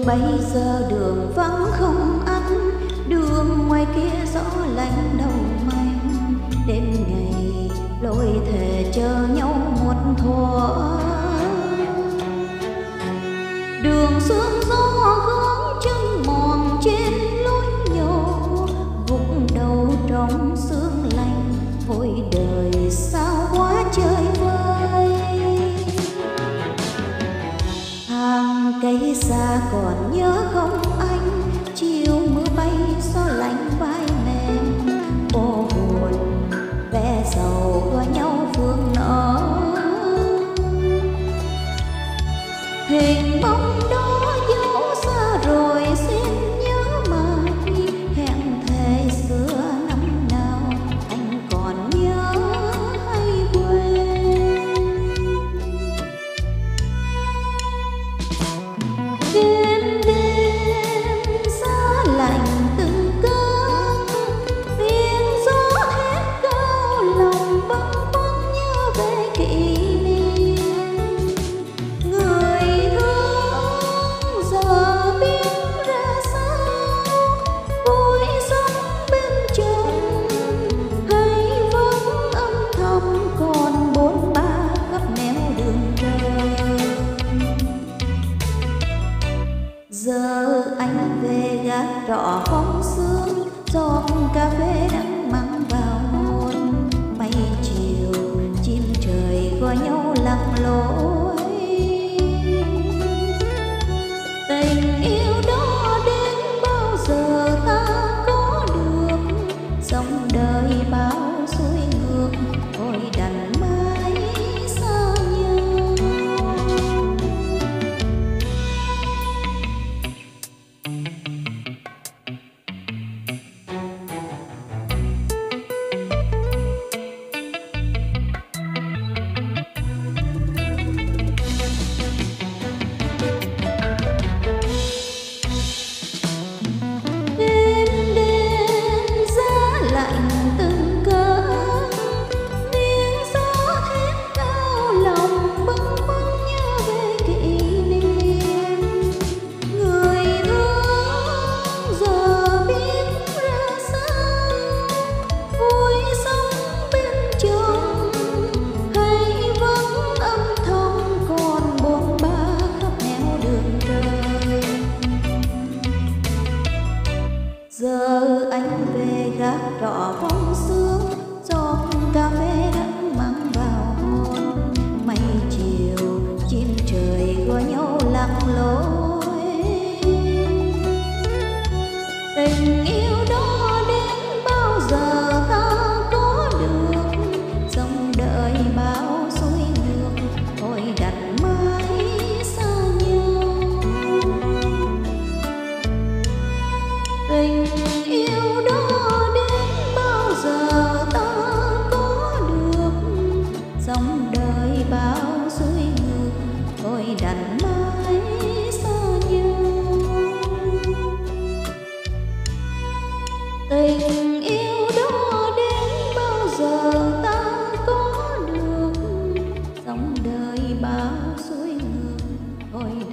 Bây giờ đường vắng không ánh, đường ngoài kia gió lạnh đầu manh. Đêm ngày lối thề chờ nhau một thuở, đường sương gió hướng chân mòn trên lối nhỏ, gục đầu trong sương lạnh. Ôi đời sao quá trời vơi, hàng cây xa còn nhớ không anh? Chiều mưa bay gió lạnh vai mềm, cô buồn vẽ sầu qua nhau phương nở. Hình bóng đó dấu xa rồi xin nhớ mà đi, hẹn thề xưa năm nào anh còn nhớ hay quên? Đêm đêm giá lạnh từng cơn, tiếng gió hét cao lòng bâng khuâng nhớ về kỷ niệm. Người thương giờ biết ra sao, vui sống bên chồng hay vẫn âm thầm còn bốn ba khắp nẻo đường trời. Giờ anh về gác trọ phong sương, giọt cà phê đắng mặn vào hồn. Mây chiều chim trời gọi nhau lặng lối, tình yêu đó đến bao giờ ta có được? Dòng đời bao xuôi ngược, ôi đành mãi xa nhau. Đêm đêm giá lạnh từng cơn, tiếng gió hét cao lòng bâng khuâng nhớ về kỷ niệm. Người thương giờ biết ra sao, vui sống bên chồng hay vẫn âm thầm còn bôn ba khắp nẻo đường trời. Giờ anh về gác trọ phong sương, giọt cà phê đắng mặn vào hồn. Mây chiều chim trời gọi nhau lặng lối, tình yêu đó đến bao giờ ta có được? Dòng đời bao xuôi ngược, thôi đành mãi xa nhau. Tình yêu đó đến bao giờ ta có được? Dòng đời bao xuôi ngược, thôi đành mãi xa nhau. Tình yêu đó đến bao giờ ta có được? Dòng đời bao xuôi ngược, thôi